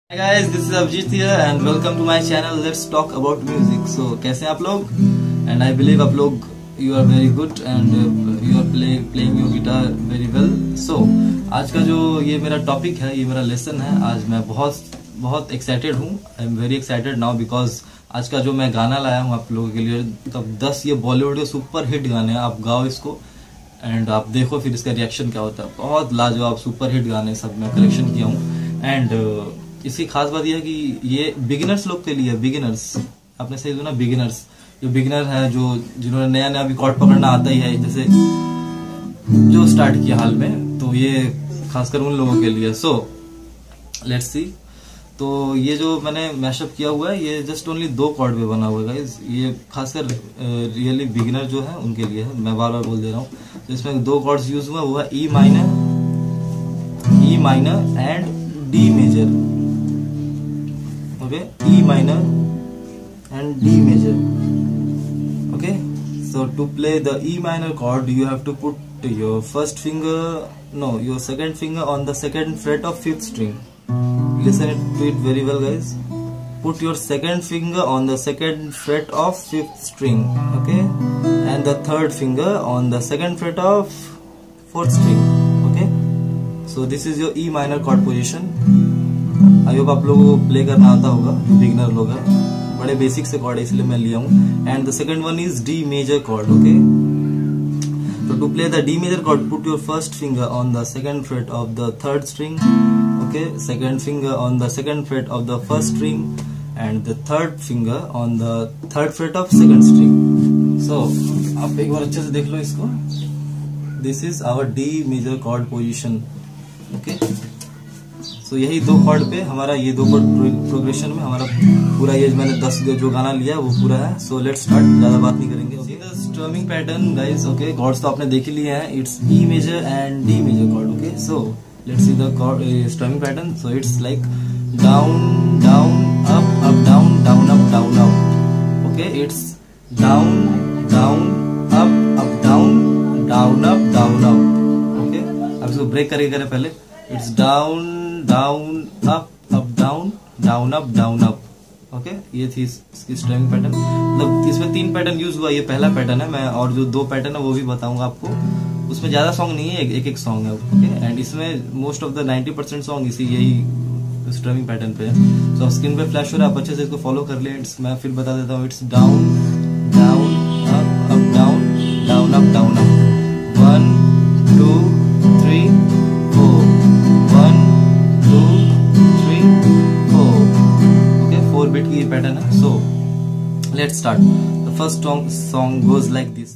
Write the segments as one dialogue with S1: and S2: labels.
S1: Hi guys, this is Abhijit here and welcome to my channel. Let's talk about music. So कैसे हैं आप लोग? And I believe आप लोग you are very good and you are playing your guitar very well. So आज का जो ये मेरा टॉपिक है, ये मेरा लेसन है. आज मैं बहुत एक्साइटेड हूँ. I am very excited now because आज का जो मैं गाना लाया हूँ आप लोगों के लिए, तब 10 ये बॉलीवुड के सुपर हिट गाने हैं. आप गाओ इसको एंड आप देखो फिर इसका रिएक्शन क्या होता है. बहुत लाजवाब सुपर हिट गाने सब मैं कलेक्शन किया हूँ. एंड इसकी खास बात यह है कि ये बिगिनर्स लोग के लिए, बिगिनर्स, आपने सही सुना, बिगिनर्स, जो बिगिनर है, जो जिन्होंने नया नया अभी कॉर्ड पकड़ना आता ही है, जैसे जो स्टार्ट किया हाल में, तो ये खासकर उन लोगों के लिए. So let's see. तो ये जो मैंने मैशअप किया हुआ है ये जस्ट ओनली 2 कॉर्ड पे बना हुआ है गाइस. ये खासकर रियली बिगिनर जो है उनके लिए है. मैं बार बार बोल दे रहा हूँ. तो इसमें 2 कॉर्ड्स यूज हुआ, वो है E minor and D major. Okay, E minor and D major. Okay, so to play the E minor chord you have to put your your second finger on the second fret of 5th string. Listen to it very well guys. Put your second finger on the second fret of 5th string, okay, and the third finger on the second fret of 4th string. Okay, so this is your E minor chord position. I hope आप लोगों को play करना आता होगा, जो beginner लोग हैं. बड़े बेसिक से कॉर्ड है इसलिए मैं लिया हूँ. And the second one is D major chord. Okay, so to play the D major chord, put your first finger on the second fret of the 3rd string, okay, second finger on the second fret of the 1st string, and the third finger on the 3rd fret of 2nd string. So आप एक बार अच्छे से देख लो इसको. This is our D major chord position. Okay, तो यही 2 cord पे हमारा, ये 2 कॉर्ड प्रोग्रेशन में हमारा पूरा ये मैंने 10 जो गाना लिया है वो पूरा है. सो लेट्स स्टार्ट, ज्यादा बात नहीं करेंगे. Okay, the strumming pattern guys. Okay, chords तो आपने देख ही लिए हैं. It's E major and D major chord. Okay, so let's see the strumming pattern. So it's like down down up up down down up down up. Okay, it's down down up down down up down up. Okay, अब इसको break करके करें पहले. It's down down up down down up down up. Okay, ये थी इसकी strumming pattern. मतलब इसमें 3 पैटर्न यूज हुआ. ये पहला पैटर्न है. मैं और जो 2 पैटर्न है वो भी बताऊंगा आपको. उसमें ज्यादा सॉन्ग नहीं है, एक सॉन्ग है. ओके, एंड इसमें मोस्ट ऑफ द 90% सॉन्ग इसी यही स्ट्रमिंग पैटर्न पे है. सो स्क्रीन पे फ्लैश हो रहा है, आप अच्छे से इसको फॉलो कर ले. मैं फिर बता देता हूँ. It's down down up down down up down up. 1 2 3 4. 1 2 3 4. Okay, 4 bit की पैटर्न है. So let's start. The first song goes like this.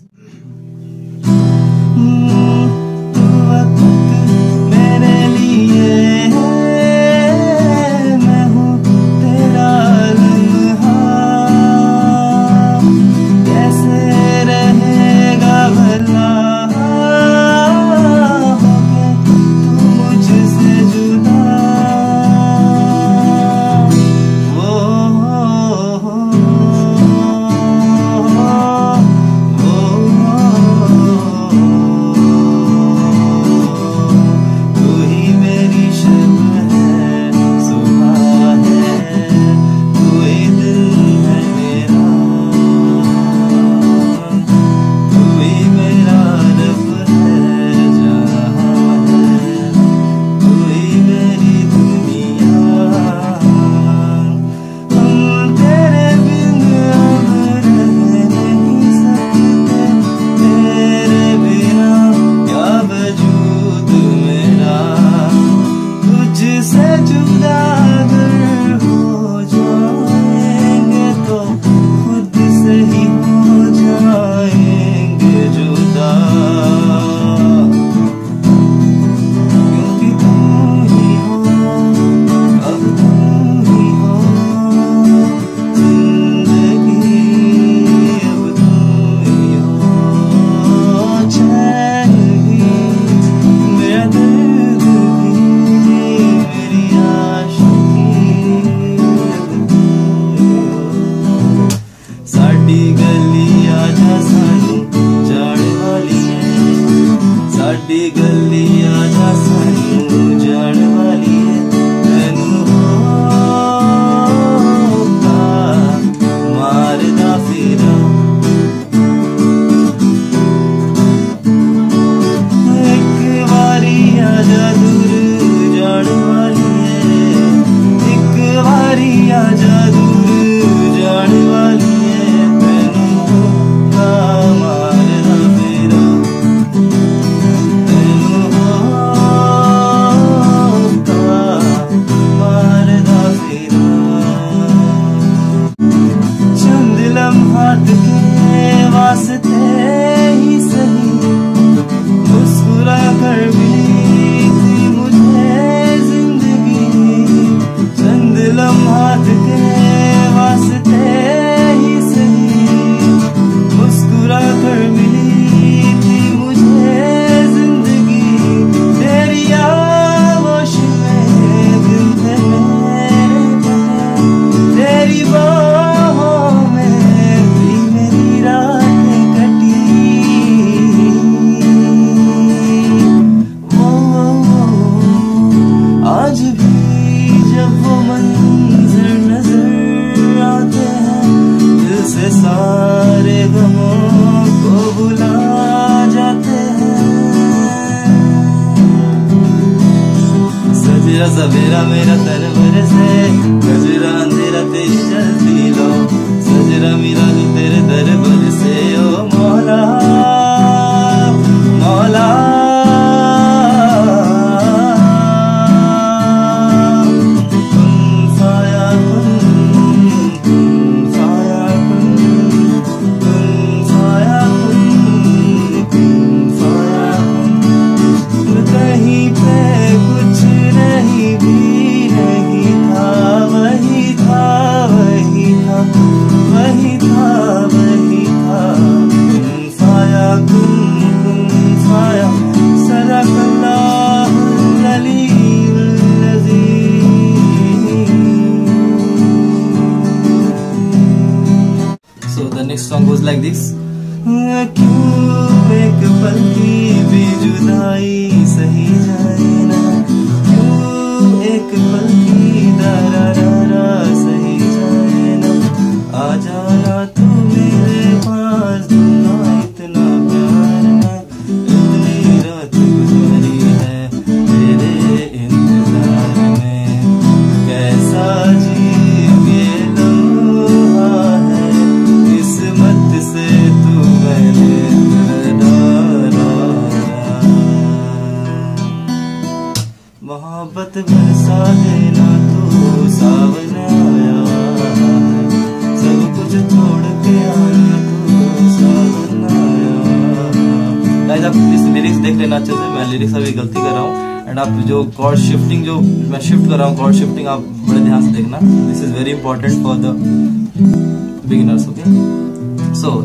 S1: Oh सवेरा मेरा तरवर से, गजरा अंधेरा तेरी जल्दी लो, सजरा मेरा जो तेरे दरबार से। ओ मौला मौला
S2: next song goes like this.
S1: क्यों एक पल की भी जुदाई सही जाए ना, क्यों एक पल की दरारा सही जाए ना, आ जाना तू मेरे पास, दूंगा इतना प्यार है, इतनी रात गुजारी है तेरे इंतजार में, कैसा जीव ये लम्हा है, किस्मत से तू मैंने मोहब्बत बरसा देना, तू सावन आया है, सब कुछ छोड़ के आया, तू सावन आया।
S2: गाइस आप प्लीज लिरिक्स देख लेना अच्छे से, मैं लिरिक्स अभी गलती कर रहा हूँ। एंड आप जो कॉर्ड शिफ्टिंग जो मैं शिफ्ट कर रहा हूँ, कॉर्ड शिफ्टिंग आप बड़े ध्यान से देखना, this is very important for the beginners. Okay, so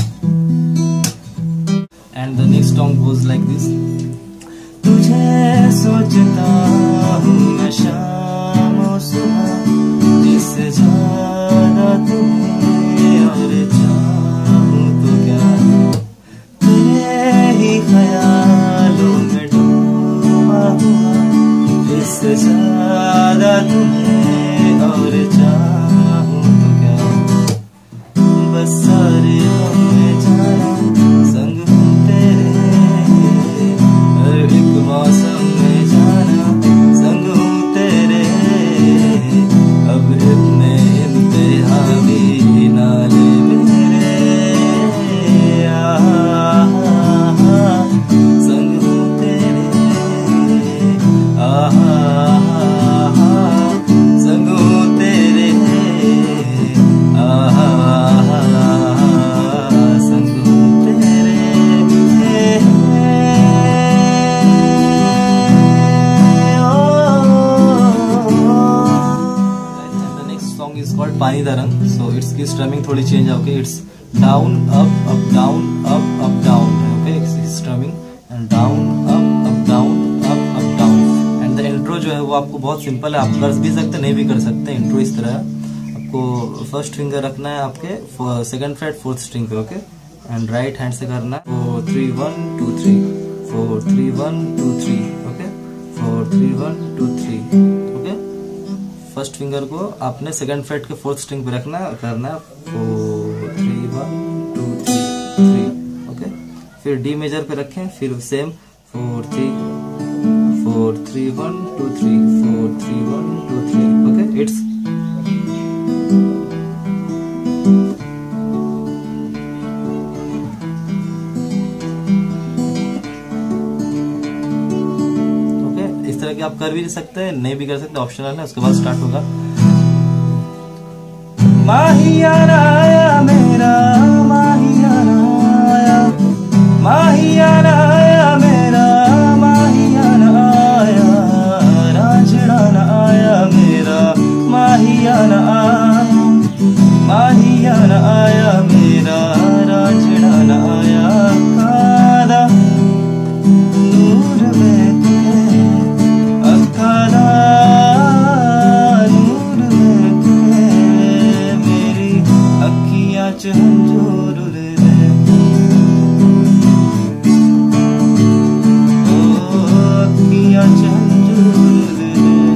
S2: and the next song goes like this.
S1: तुझे सोचता हूँ मैं शाम और सुबह, इससे ज्यादा तुम्हें और चाहूँ तो क्या, तेरे ही ख्यालों में डूबा हुआ, इससे ज्यादा तुम्हें और चाहूँ तो क्या, बस सारे गम में जाना संग हूँ तेरे, एक मौसम में जाना संग हूँ तेरे, अब इतने इंतहा भी ना ले मेरे, संग हूँ तेरे, संग हूँ तेरे, संग हूँ तेरे।
S2: is called पानी दा रंग। So its की strumming थोड़ी change है, okay? It's down up up down up up down, okay? It's strumming and down up down up up down। And the intro जो है वो आपको बहुत सिंपल है, आप कर भी सकते नहीं भी कर सकते। इंट्रो इस तरह है, आपको फर्स्ट फिंगर रखना है आपके सेकंड फ्रेट फोर्थ स्ट्रिंग पे, ओके? एंड राइट हैंड से करना है 4 3 1 2 3 4 3 1 2 3, ओके? 4 3 1 2 3, ओके? फर्स्ट फिंगर को आपने सेकंड फ्रेट के फोर्थ स्ट्रिंग पे रखना है, करना है 4 3 1 2 3 3, ओके? फिर डी मेजर पे रखें, फिर सेम 4 3 1 2 3 4 3 1 2 3, ओके? इट्स कि आप कर भी सकते हैं नहीं भी कर सकते, ऑप्शनल है। उसके बाद स्टार्ट होगा
S1: माहियाना आया मेरा, माहियाना आया, माहियाना आया मेरा, माहियाना आया, रांझना आया मेरा, माहियाना आया, माहियाना आया मेरा, रांझना आया, कादा नूर में झंझोर दे, ओ अखियाँ झंझोर दे।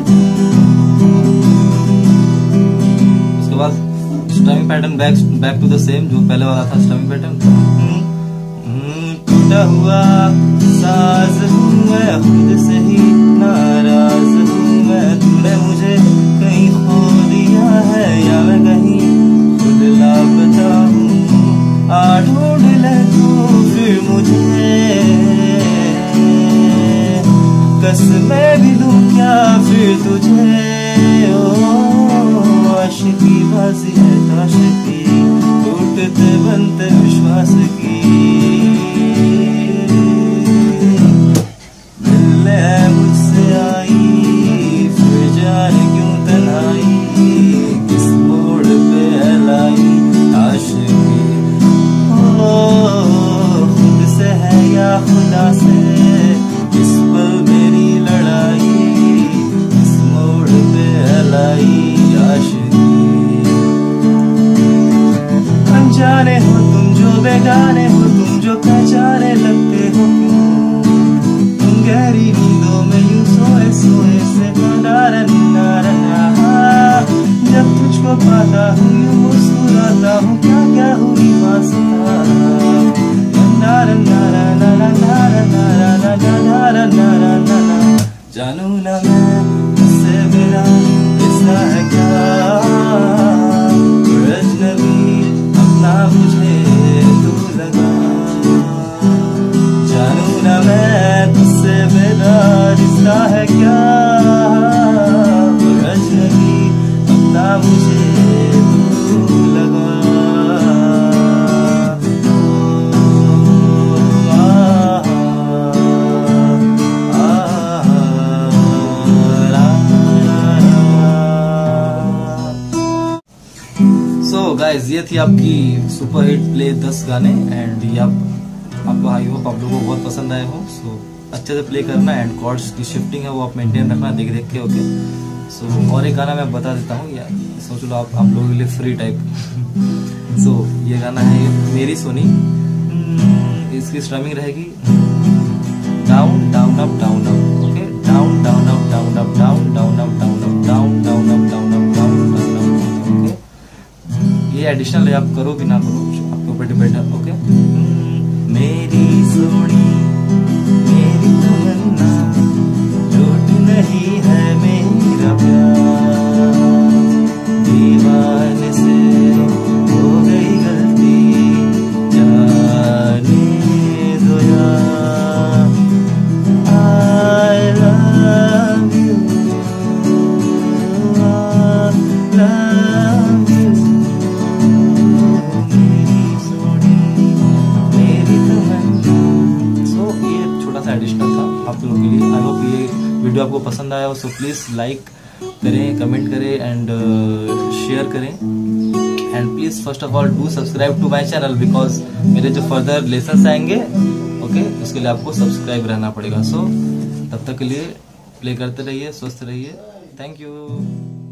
S1: उसके बाद strumming pattern back to the same जो पहले वाला था स्ट्रमिंग पैटर्न। टूटा हुआ साज हूँ मैं, खुद से ही नाराज हूँ मैं, तूने मुझे कहीं खो दिया है या मैं कहीं खुद लापता हूँ, आ ढूंढ ले तू फिर मुझे, कसमें भी दूं क्या फिर तुझे, ओ आशिकी बाजी है ताश की, टूटते बनते विश्वास की, मिलने मुझसे आई फिर जाने क्यों तन्हाई, किस मोड़ पे लाई आशिकी, ओ खुद से है या खुदा से, इस पल मेरी लड़ाई, इस मोड़ पे लाई आशिकी, अनजाने हो तुम जो बेगाने हो तुम जो पहचाने लगते हो क्यों, तुम गहरी नींदों में यूं सोए सोए से जब तुझको पाता हूँ यूं मुस्कुराता हूँ, क्या क्या हुई वास्ता, जानू ना मैं उससे मिला रिश्ता है क्या, अजनबी अपना मुझे तू लगा, जानू ना मैं तुझसे मिला रिश्ता है क्या, अजनबी अपना मुझे तू लगा, गाइस ये थी आपकी सुपर हिट प्ले 10 गाने एंड ये आपको आई होप आप लोगों को बहुत पसंद आए हो। सो अच्छे से प्ले करना एंड कॉर्ड्स की शिफ्टिंग है वो आप मेंटेन रखना देख देख के, ओके। सो और एक गाना मैं बता देता हूँ यार, सोच लो आप लोगों के लिए फ्री टाइप। सो ये गाना है मेरी सोनी, इसकी स्ट्रमिंग रहेगी down down up down up, okay, down down up down up down down up down up down down up down up down down up, okay. ये एडिशनल है, आप करो भी ना करो आपके ऊपर डिपेंड है, ओके। मेरी सोनी मेरी तमन्ना झूठ नहीं है मेरा प्यार, दीवाने से हो गई गलती जाने दो यार, I love you, I love you, मेरी सोनी मेरी तमन्ना। सो ये छोटा सा एडिशनल था आप लोगों के लिए। आई होप ये वीडियो आपको पसंद आया हो, सो प्लीज लाइक करें, कमेंट करें एंड शेयर करें and please first of all do subscribe to my channel because मेरे जो फर्दर लेसन्स आएंगे, ओके, उसके लिए आपको सब्सक्राइब रहना पड़ेगा। सो तब तक के लिए प्ले करते रहिए, स्वस्थ रहिए, थैंक यू।